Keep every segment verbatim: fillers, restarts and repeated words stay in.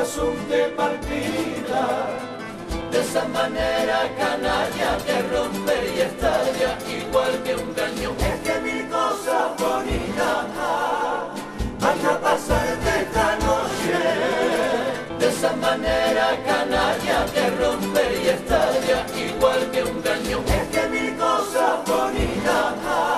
corazón te palpita, de esa manera canalla que rompe y estalla igual que un cañón. Es que mil cosas bonitas van a pasarte esta noche, de esa manera canalla que rompe y estalla igual que un cañón. Es que mil cosas bonitas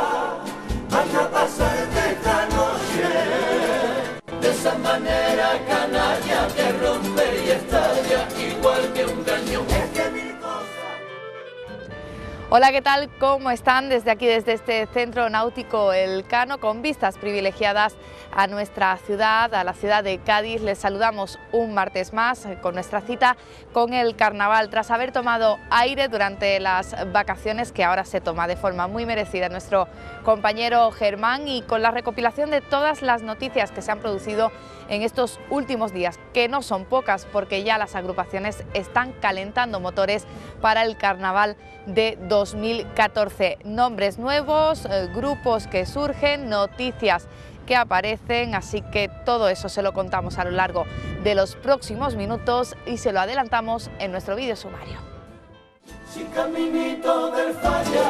van a pasarte esta noche, de esa manera canalla que rompe y estalla igual que un cañón. Es que mil cosas. Hola, ¿qué tal? ¿Cómo están? Desde aquí, desde este centro náutico Elcano, con vistas privilegiadas a nuestra ciudad, a la ciudad de Cádiz, les saludamos un martes más con nuestra cita con el carnaval. Tras haber tomado aire durante las vacaciones, que ahora se toma de forma muy merecida nuestro compañero Germán, y con la recopilación de todas las noticias que se han producido en estos últimos días, que no son pocas, porque ya las agrupaciones están calentando motores para el carnaval de dos mil catorce. Nombres nuevos, eh, grupos que surgen, noticias que aparecen, así que todo eso se lo contamos a lo largo de los próximos minutos y se lo adelantamos en nuestro vídeo sumario. Si caminito del falla,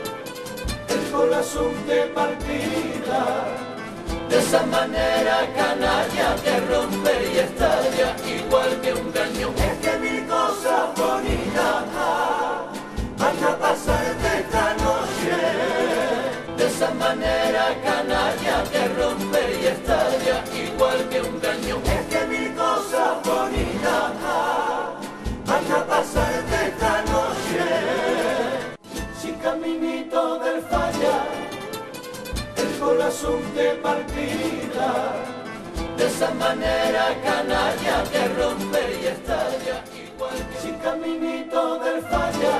el corazón te palpita, de esa manera canalla que rompe y estalla igual que un cañón. Es que mil cosas bonitas van a pasarte esta noche, de esa manera canalla que rompe y estalla igual que un cañón. Es que mil cosas bonitas van a pasarte esta noche. Si caminito del falla, el corazón te palpita, de esa manera canalla que rompe y estalla igual que... Si caminito del falla,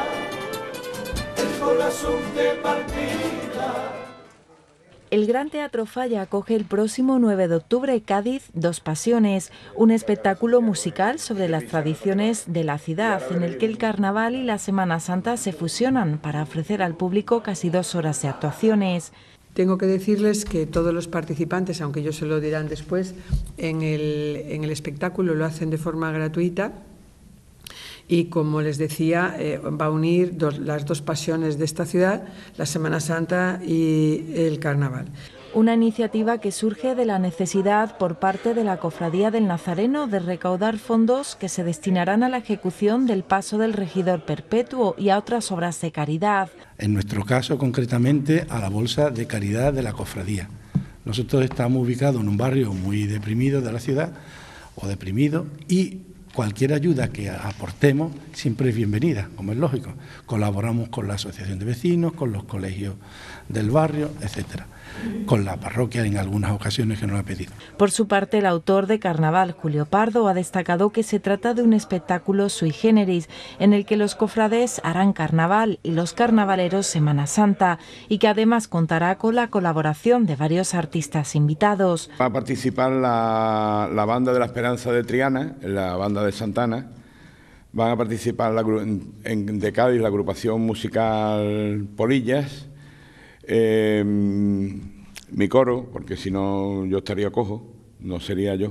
el corazón te palpita. El Gran Teatro Falla acoge el próximo nueve de octubre Cádiz Dos Pasiones, un espectáculo musical sobre las tradiciones de la ciudad, en el que el carnaval y la Semana Santa se fusionan para ofrecer al público casi dos horas de actuaciones. Tengo que decirles que todos los participantes, aunque ellos se lo dirán después, en el, en el espectáculo lo hacen de forma gratuita. Y como les decía, eh, va a unir dos, las dos pasiones de esta ciudad, la Semana Santa y el carnaval. Una iniciativa que surge de la necesidad por parte de la Cofradía del Nazareno de recaudar fondos que se destinarán a la ejecución del Paso del Regidor Perpetuo y a otras obras de caridad. En nuestro caso, concretamente, a la Bolsa de Caridad de la Cofradía. Nosotros estamos ubicados en un barrio muy deprimido de la ciudad, o deprimido, y cualquier ayuda que aportemos siempre es bienvenida, como es lógico. Colaboramos con la Asociación de Vecinos, con los colegios del barrio, etcétera, con la parroquia en algunas ocasiones que nos ha pedido. Por su parte, el autor de Carnaval, Julio Pardo, ha destacado que se trata de un espectáculo sui generis, en el que los cofrades harán carnaval y los carnavaleros Semana Santa, y que además contará con la colaboración de varios artistas invitados. Va a participar la, la banda de la Esperanza de Triana, la banda de Santana. Van a participar la, en, de Cádiz la agrupación musical Polillas, eh, mi coro, porque si no yo estaría cojo, no sería yo.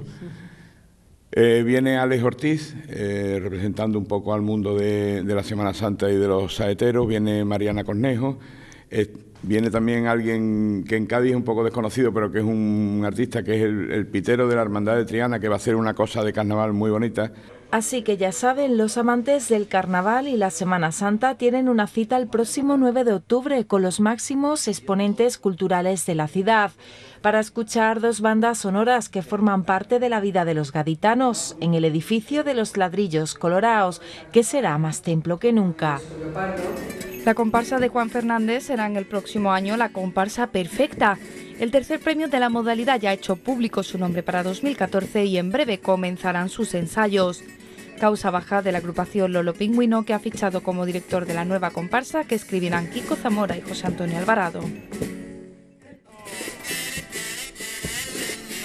Eh, viene Alex Ortiz, eh, representando un poco al mundo de, de la Semana Santa y de los saeteros. Viene Mariana Cornejo. Eh, viene también alguien que en Cádiz es un poco desconocido, pero que es un artista, que es el, el pitero de la Hermandad de Triana, que va a hacer una cosa de carnaval muy bonita. Así que ya saben, los amantes del carnaval y la Semana Santa tienen una cita el próximo nueve de octubre con los máximos exponentes culturales de la ciudad, para escuchar dos bandas sonoras que forman parte de la vida de los gaditanos en el edificio de los ladrillos colorados, que será más templo que nunca. La comparsa de Juan Fernández será en el próximo año la comparsa perfecta. El tercer premio de la modalidad ya ha hecho público su nombre para dos mil catorce y en breve comenzarán sus ensayos. Causa baja de la agrupación Lolo Pingüino, que ha fichado como director de la nueva comparsa, que escribirán Kiko Zamora y José Antonio Alvarado.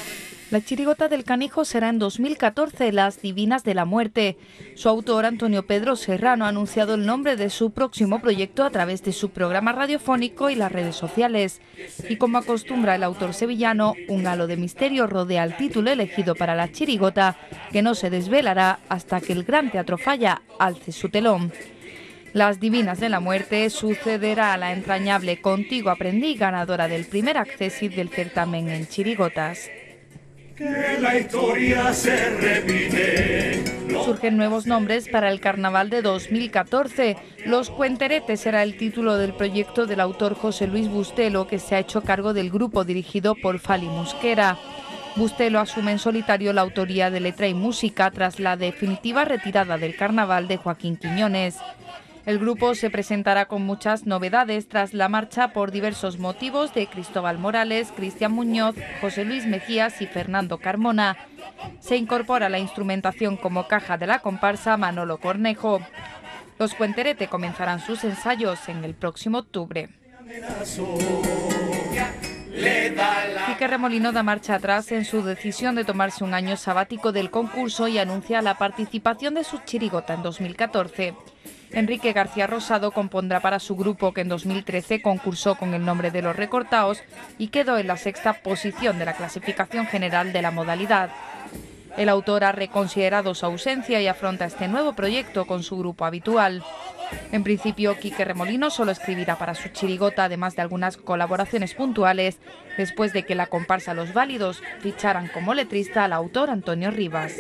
La chirigota del Canijo será en dos mil catorce, Las Divinas de la Muerte. Su autor, Antonio Pedro Serrano, ha anunciado el nombre de su próximo proyecto a través de su programa radiofónico y las redes sociales. Y como acostumbra el autor sevillano, un halo de misterio rodea el título elegido para la chirigota, que no se desvelará hasta que el Gran Teatro Falla alce su telón. Las Divinas de la Muerte sucederá a la entrañable Contigo aprendí, ganadora del primer accésit del certamen en chirigotas. Que la historia se repite. Surgen nuevos nombres para el carnaval de dos mil catorce. Los Cuenteretes será el título del proyecto del autor José Luis Bustelo, que se ha hecho cargo del grupo dirigido por Fali Musquera. Bustelo asume en solitario la autoría de letra y música tras la definitiva retirada del carnaval de Joaquín Quiñones. El grupo se presentará con muchas novedades tras la marcha por diversos motivos de Cristóbal Morales, Cristian Muñoz, José Luis Mejías y Fernando Carmona. Se incorpora la instrumentación como caja de la comparsa Manolo Cornejo. Los Cuenterete comenzarán sus ensayos en el próximo octubre. Quique Remolino da marcha atrás en su decisión de tomarse un año sabático del concurso y anuncia la participación de su chirigota en dos mil catorce. Enrique García Rosado compondrá para su grupo, que en dos mil trece concursó con el nombre de Los Recortaos y quedó en la sexta posición de la clasificación general de la modalidad. El autor ha reconsiderado su ausencia y afronta este nuevo proyecto con su grupo habitual. En principio, Quique Remolino solo escribirá para su chirigota, además de algunas colaboraciones puntuales, después de que la comparsa Los Válidos ficharan como letrista al autor Antonio Rivas.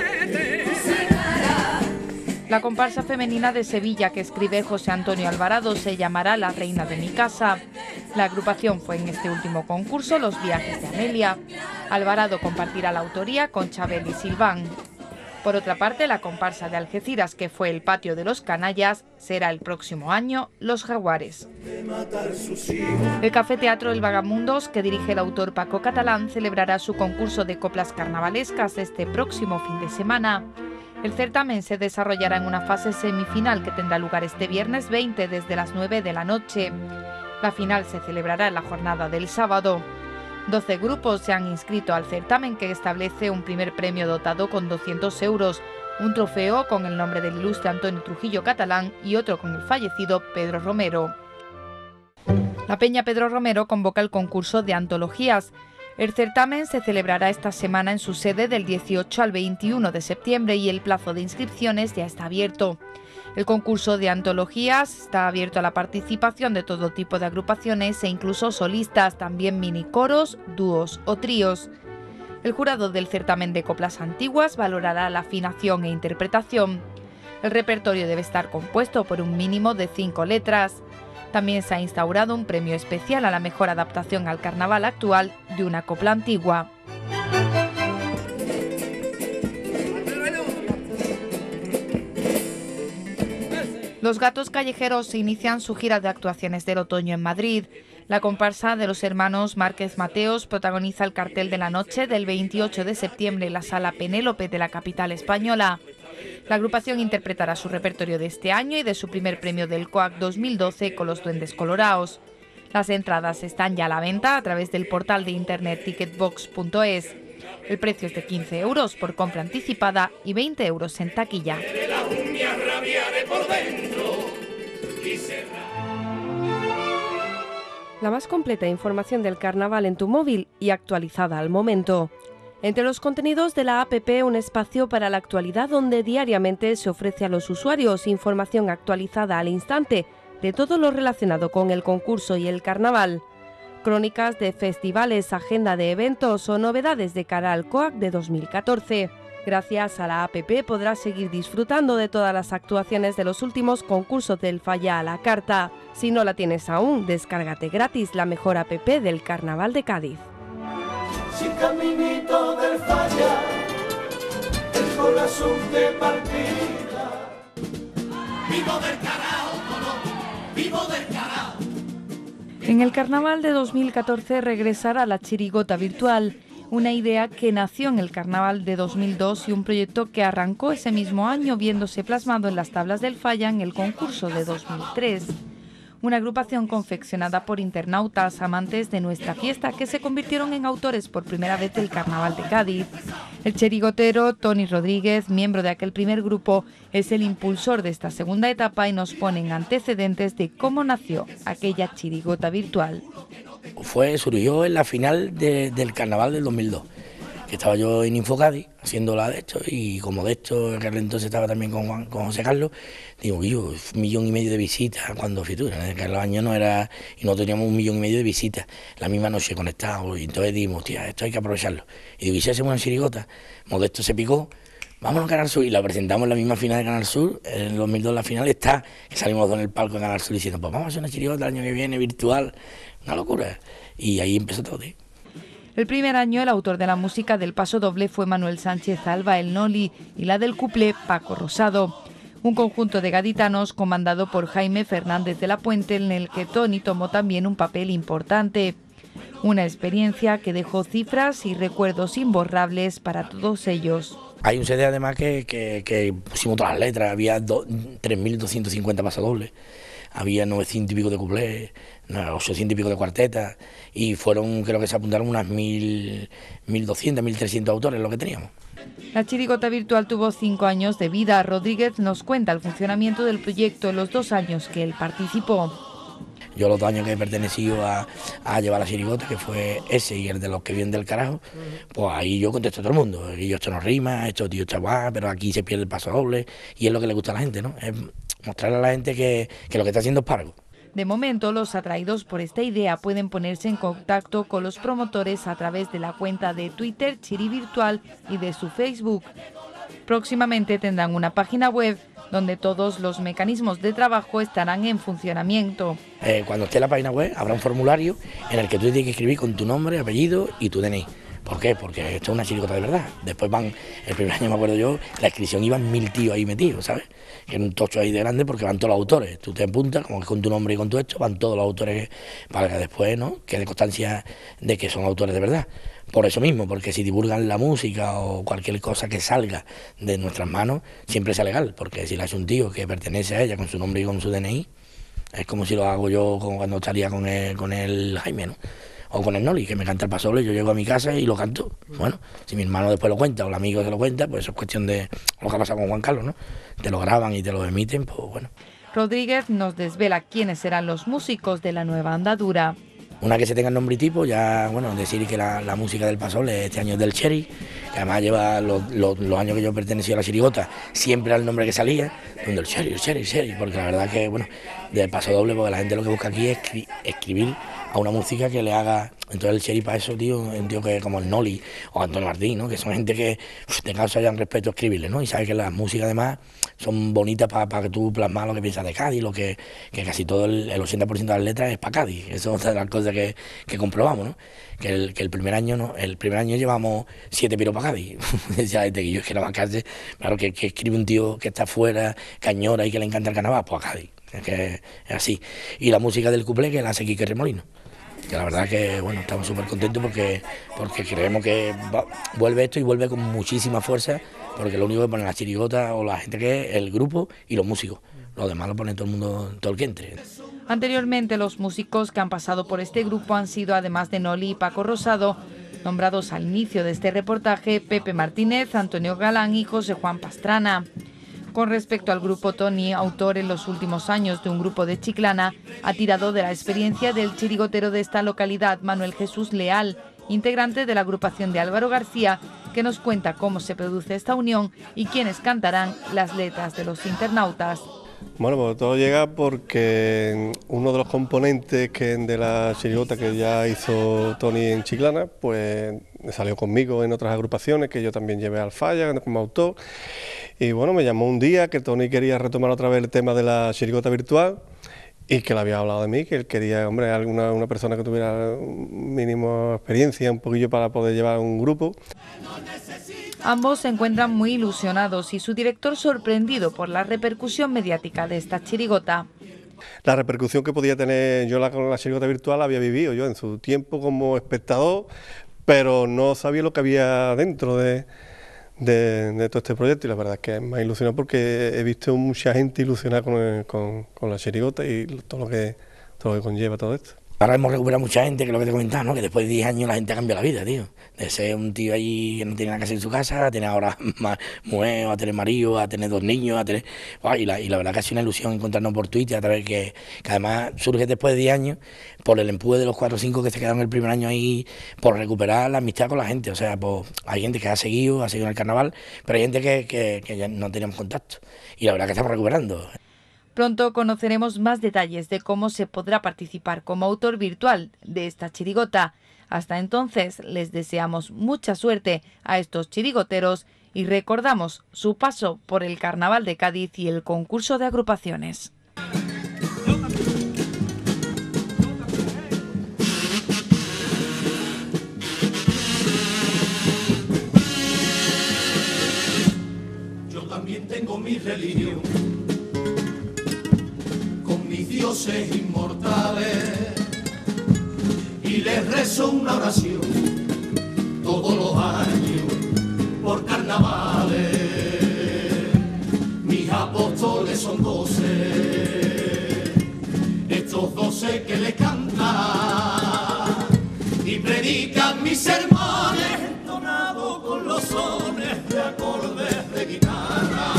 La comparsa femenina de Sevilla que escribe José Antonio Alvarado se llamará La Reina de mi Casa. La agrupación fue en este último concurso Los Viajes de Amelia. Alvarado compartirá la autoría con Chabel y Silván. Por otra parte, la comparsa de Algeciras, que fue El Patio de los Canallas, será el próximo año Los Jaguares. El Café Teatro El Vagamundos, que dirige el autor Paco Catalán, celebrará su concurso de coplas carnavalescas este próximo fin de semana. El certamen se desarrollará en una fase semifinal que tendrá lugar este viernes veinte desde las nueve de la noche. La final se celebrará en la jornada del sábado. doce grupos se han inscrito al certamen, que establece un primer premio dotado con doscientos euros, un trofeo con el nombre del ilustre Antonio Trujillo Catalán y otro con el fallecido Pedro Romero. La Peña Pedro Romero convoca el concurso de antologías. El certamen se celebrará esta semana en su sede del dieciocho al veintiuno de septiembre y el plazo de inscripciones ya está abierto. El concurso de antologías está abierto a la participación de todo tipo de agrupaciones e incluso solistas, también minicoros, dúos o tríos. El jurado del certamen de coplas antiguas valorará la afinación e interpretación. El repertorio debe estar compuesto por un mínimo de cinco letras. También se ha instaurado un premio especial a la mejor adaptación al carnaval actual de una copla antigua. Los Gatos Callejeros inician su gira de actuaciones del otoño en Madrid. La comparsa de los hermanos Márquez Mateos protagoniza el cartel de la noche del veintiocho de septiembre en la Sala Penélope de la capital española. La agrupación interpretará su repertorio de este año y de su primer premio del COAC dos mil doce con los Duendes Coloraos. Las entradas están ya a la venta a través del portal de internet ticketbox punto es. El precio es de quince euros por compra anticipada y veinte euros en taquilla. La más completa información del carnaval en tu móvil y actualizada al momento. Entre los contenidos de la app, un espacio para la actualidad donde diariamente se ofrece a los usuarios información actualizada al instante de todo lo relacionado con el concurso y el carnaval. Crónicas de festivales, agenda de eventos o novedades de cara al COAC de dos mil catorce. Gracias a la app podrás seguir disfrutando de todas las actuaciones de los últimos concursos del Falla a la carta. Si no la tienes aún, descárgate gratis la mejor app del Carnaval de Cádiz. Sin caminito del Falla, el corazón de partida. Vivo del carao, no, vivo del carao. En el Carnaval de dos mil catorce regresará la chirigota virtual, una idea que nació en el Carnaval de dos mil dos y un proyecto que arrancó ese mismo año viéndose plasmado en las tablas del Falla en el concurso de dos mil tres. una agrupación confeccionada por internautas amantes de nuestra fiesta que se convirtieron en autores por primera vez del Carnaval de Cádiz. El chirigotero Tony Rodríguez, miembro de aquel primer grupo, es el impulsor de esta segunda etapa y nos pone en antecedentes de cómo nació aquella chirigota virtual. Fue, surgió en la final de, del Carnaval del dos mil dos, que estaba yo en Infocadi haciéndola de esto, y como de esto en aquel entonces estaba también con, Juan, con José Carlos, digo, yo, un millón y medio de visitas cuando Fitura, en que los años no era, y no teníamos un millón y medio de visitas, la misma noche conectados, y entonces dijimos, tía, esto hay que aprovecharlo. Y digo, ¿y si hacemos una chirigota? Modesto se picó, vámonos a Canal Sur, y la presentamos en la misma final de Canal Sur, en el dos mil dos la final está, que salimos en el palco de Canal Sur diciendo, pues vamos a hacer una chirigota el año que viene, virtual, una locura, y ahí empezó todo, tío. El primer año el autor de la música del paso doble fue Manuel Sánchez Alba, el Noli, y la del cuplé Paco Rosado. Un conjunto de gaditanos comandado por Jaime Fernández de la Puente, en el que Tony tomó también un papel importante. Una experiencia que dejó cifras y recuerdos imborrables para todos ellos. Hay un C D además que, que, que pusimos todas las letras, había tres mil doscientos cincuenta pasodobles, había novecientos y pico de cuplés, ochocientos y pico de cuartetas, y fueron, creo que se apuntaron unas mil, mil doscientos, mil trescientos autores lo que teníamos. La chirigota virtual tuvo cinco años de vida. Rodríguez nos cuenta el funcionamiento del proyecto en los dos años que él participó. Yo los dos años que he pertenecido a, a llevar la chirigota, que fue ese y el de los que vienen del carajo, pues ahí yo contesto a todo el mundo. Y yo, esto no rima, esto tío está guay, pero aquí se pierde el paso doble, y es lo que le gusta a la gente, ¿no? Es mostrarle a la gente que, que lo que está haciendo es pargo. De momento, los atraídos por esta idea pueden ponerse en contacto con los promotores a través de la cuenta de Twitter Chiri Virtual y de su Facebook. Próximamente tendrán una página web donde todos los mecanismos de trabajo estarán en funcionamiento. Eh, cuando esté la página web habrá un formulario en el que tú tienes que escribir con tu nombre, apellido y tu D N I. ¿Por qué? Porque esto es una chirigota de verdad. Después van, el primer año me acuerdo yo, la inscripción iban mil tíos ahí metidos, ¿sabes? Que era un tocho ahí de grande porque van todos los autores. Tú te apuntas, como que con tu nombre y con tu esto, van todos los autores para que después, ¿no?, quede constancia de que son autores de verdad. Por eso mismo, porque si divulgan la música o cualquier cosa que salga de nuestras manos, siempre sea legal, porque si la hace un tío que pertenece a ella con su nombre y con su D N I, es como si lo hago yo como cuando estaría con el, con el Jaime, ¿no?, o con el Noli, que me canta el pasoble, yo llego a mi casa y lo canto. Bueno, si mi hermano después lo cuenta o el amigo se lo cuenta, pues eso es cuestión de lo que ha pasado con Juan Carlos, ¿no? Te lo graban y te lo emiten, pues bueno. Rodríguez nos desvela quiénes serán los músicos de la nueva andadura. Una que se tenga el nombre y tipo, ya, bueno, decir que la, la música del pasoble este año es del Cherry, que además lleva los, los, los años que yo pertenecía a la chirigota, siempre era el nombre que salía, donde el Cherry, el Cherry, el Cherry, porque la verdad que, bueno, del paso doble, porque la gente lo que busca aquí es escri escribir a una música que le haga, entonces el Cherry para eso, tío, un tío que como el Noli o Antonio Martín, ¿no?, que son gente que uf, te causa ya un respeto a escribirle, ¿no?, y sabes que las músicas además son bonitas para pa que tú plasmas lo que piensas de Cádiz, lo que, que casi todo el, el ochenta por ciento de las letras es para Cádiz. Eso es otra de las cosas que, que comprobamos, ¿no?, que el, que el primer año no, el primer año llevamos siete piros para Cádiz. Decía gente que yo es que no más casi, claro, que, que escribe un tío que está fuera, cañora y que le encanta el carnaval, pues a Cádiz, es que es así. Y la música del cuplé que la hace Quique Remolino, que la verdad que, bueno, estamos súper contentos porque, porque creemos que va, vuelve esto y vuelve con muchísima fuerza, porque lo único que pone la chirigota o la gente que es el grupo y los músicos. Lo demás lo pone todo el mundo, todo el que entre. Anteriormente, los músicos que han pasado por este grupo han sido, además de Noli y Paco Rosado, nombrados al inicio de este reportaje, Pepe Martínez, Antonio Galán y José Juan Pastrana. Con respecto al grupo, Tony, autor en los últimos años de un grupo de Chiclana, ha tirado de la experiencia del chirigotero de esta localidad, Manuel Jesús Leal, integrante de la agrupación de Álvaro García, que nos cuenta cómo se produce esta unión y quiénes cantarán las letras de los internautas. Bueno, pues todo llega porque uno de los componentes que de la chirigota que ya hizo Tony en Chiclana, pues salió conmigo en otras agrupaciones que yo también llevé al Falla como autor. Y bueno, me llamó un día que Tony quería retomar otra vez el tema de la chirigota virtual y que le había hablado de mí, que él quería, hombre, alguna una persona que tuviera un mínimo experiencia, un poquillo para poder llevar un grupo. Ambos se encuentran muy ilusionados y su director sorprendido por la repercusión mediática de esta chirigota. La repercusión que podía tener yo la, con la chirigota virtual la había vivido yo en su tiempo como espectador, pero no sabía lo que había dentro de, de, de todo este proyecto, y la verdad es que me ha ilusionado porque he visto mucha gente ilusionada con, el, con, con la chirigota y todo lo que todo lo que conlleva todo esto. Ahora hemos recuperado mucha gente, que es lo que te comentaba, ¿no? Que después de diez años la gente cambia la vida, tío. De ser un tío allí que no tiene nada que hacer en su casa, a tener ahora más mujer, a tener marido, a tener dos niños, a tener... Oh, y, la, y la verdad que ha sido una ilusión encontrarnos por Twitter, a través que, que además surge después de diez años, por el empuje de los cuatro o cinco que se quedaron el primer año ahí, por recuperar la amistad con la gente. O sea, pues, hay gente que ha seguido, ha seguido en el carnaval, pero hay gente que, que, que ya no teníamos contacto. Y la verdad que estamos recuperando. Pronto conoceremos más detalles de cómo se podrá participar como autor virtual de esta chirigota. Hasta entonces les deseamos mucha suerte a estos chirigoteros y recordamos su paso por el Carnaval de Cádiz y el concurso de agrupaciones. Yo también tengo mi religión, dioses inmortales, y les rezo una oración todos los años por carnavales. Mis apóstoles son doce, estos doce que le cantan y predican mis sermones entonados con los sones de acordes de guitarra.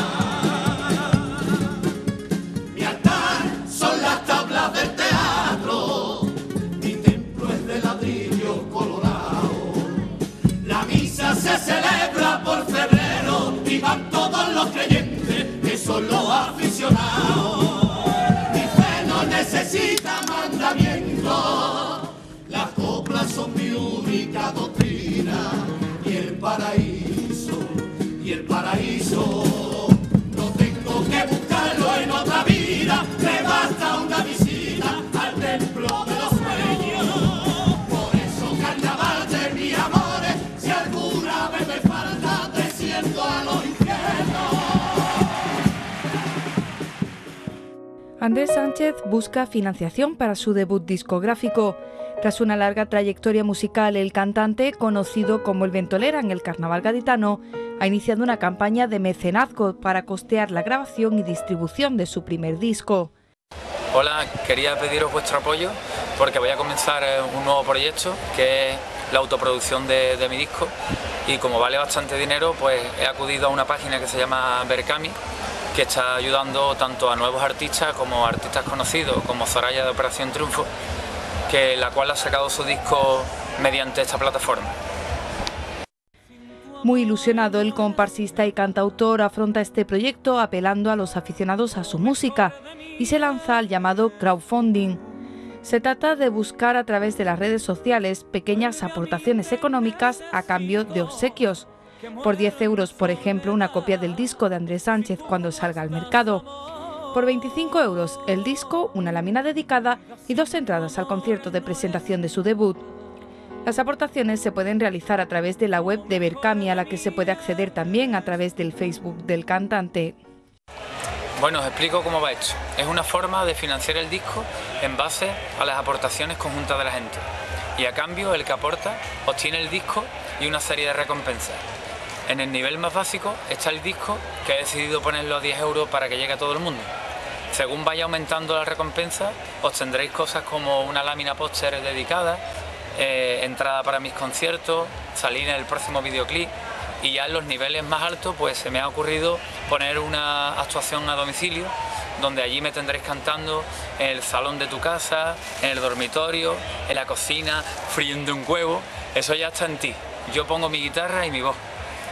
Del teatro, mi templo es de ladrillo colorado. La misa se celebra por febrero y van todos los creyentes que son los aficionados. Mi fe no necesita mandamiento, las coplas son mi única doctrina y el paraíso, y el paraíso no tengo que buscarlo en otra vida, me basta una visita al templo de los sueños. Por eso carnaval de mis amores, si alguna vez me falta, desciendo a los infiernos. Andrés Sánchez busca financiación para su debut discográfico. Tras una larga trayectoria musical, el cantante, conocido como el Ventolera en el carnaval gaditano, ha iniciado una campaña de mecenazgo para costear la grabación y distribución de su primer disco. Hola, quería pediros vuestro apoyo porque voy a comenzar un nuevo proyecto que es la autoproducción de, de mi disco, y como vale bastante dinero, pues he acudido a una página que se llama Berkami, que está ayudando tanto a nuevos artistas como a artistas conocidos como Zoraya de Operación Triunfo, que la cual ha sacado su disco mediante esta plataforma. Muy ilusionado, el comparsista y cantautor afronta este proyecto apelando a los aficionados a su música y se lanza al llamado crowdfunding. Se trata de buscar a través de las redes sociales pequeñas aportaciones económicas a cambio de obsequios. Por diez euros, por ejemplo, una copia del disco de Andrés Sánchez cuando salga al mercado. Por veinticinco euros el disco, una lámina dedicada y dos entradas al concierto de presentación de su debut. Las aportaciones se pueden realizar a través de la web de Berkami, a la que se puede acceder también a través del Facebook del cantante. Bueno, os explico cómo va esto. Es una forma de financiar el disco en base a las aportaciones conjuntas de la gente. Y a cambio, el que aporta obtiene el disco y una serie de recompensas. En el nivel más básico está el disco, que he decidido ponerlo a diez euros para que llegue a todo el mundo. Según vaya aumentando la recompensa, obtendréis cosas como una lámina póster dedicada, eh, entrada para mis conciertos, salir en el próximo videoclip, y ya en los niveles más altos pues se me ha ocurrido poner una actuación a domicilio, donde allí me tendréis cantando en el salón de tu casa, en el dormitorio, en la cocina, friendo un huevo. Eso ya está en ti. Yo pongo mi guitarra y mi voz.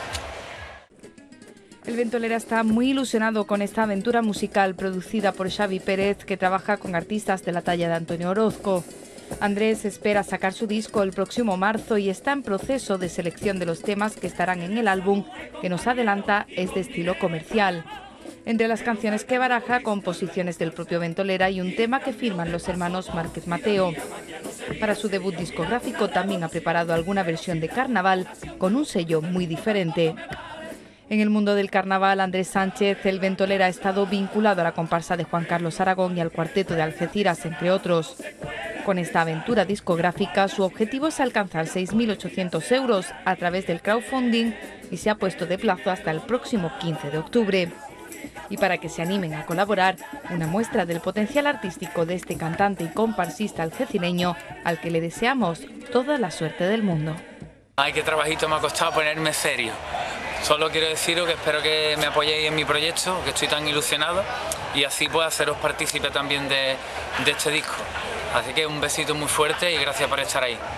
El Ventolera está muy ilusionado con esta aventura musical producida por Xavi Pérez, que trabaja con artistas de la talla de Antonio Orozco. Andrés espera sacar su disco el próximo marzo y está en proceso de selección de los temas que estarán en el álbum, que nos adelanta es de estilo comercial. Entre las canciones que baraja, composiciones del propio Ventolera y un tema que firman los hermanos Márquez Mateo. Para su debut discográfico también ha preparado alguna versión de carnaval con un sello muy diferente. En el mundo del carnaval, Andrés Sánchez, el Ventolera, ha estado vinculado a la comparsa de Juan Carlos Aragón y al cuarteto de Algeciras, entre otros. Con esta aventura discográfica, su objetivo es alcanzar seis mil ochocientos euros a través del crowdfunding y se ha puesto de plazo hasta el próximo quince de octubre. Y para que se animen a colaborar, una muestra del potencial artístico de este cantante y comparsista algecireño, al que le deseamos toda la suerte del mundo. Ay, qué trabajito me ha costado ponerme serio. Solo quiero deciros que espero que me apoyéis en mi proyecto, que estoy tan ilusionado, y así pueda haceros partícipe también de, de este disco. Así que un besito muy fuerte y gracias por estar ahí.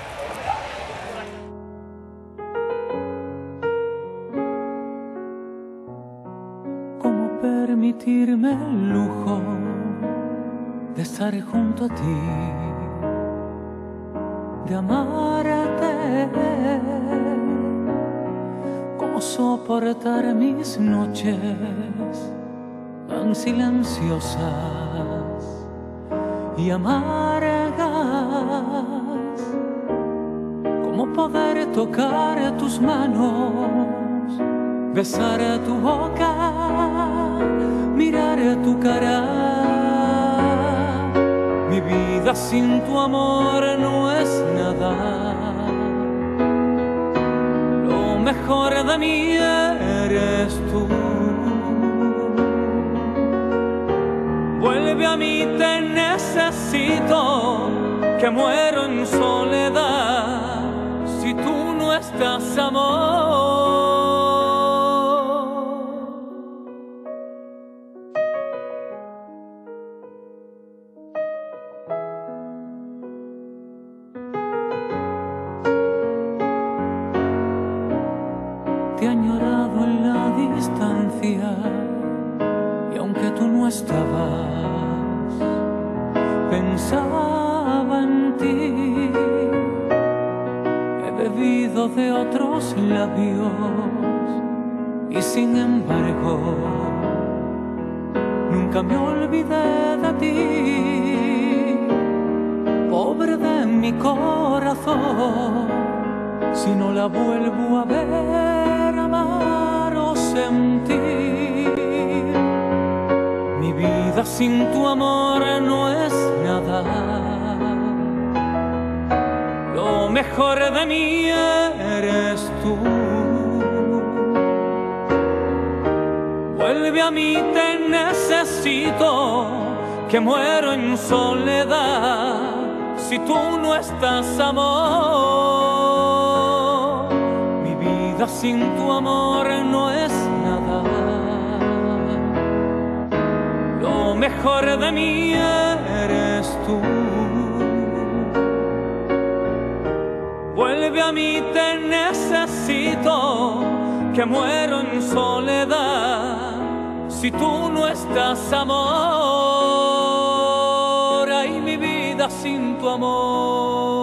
¿Cómo permitirme el lujo de estar junto a ti, de amarte? ¿Cómo soportar mis noches tan silenciosas y amargas? ¿Cómo poder tocar tus manos, besar tu boca, mirar tu cara? Mi vida sin tu amor no es nada. Lo mejor de mí eres tú. Vuelve a mí, te necesito, que muero en soledad si tú no estás, amor. Te he añorado en la distancia y aunque tú no estabas, pensaba en ti. He bebido de otros labios y sin embargo nunca me olvidé de ti. Pobre de mi corazón, si no la vuelvo a ver, amar o sentir. Mi vida sin tu amor no es nada. Lo mejor de mí eres tú. Vuelve a mí, te necesito, que muero en soledad si tú no estás, amor. Mi vida sin tu amor no es nada. Lo mejor de mí eres tú. Vuelve a mí, te necesito, que muero en soledad si tú no estás, amor. Ay, mi vida sin tu amor.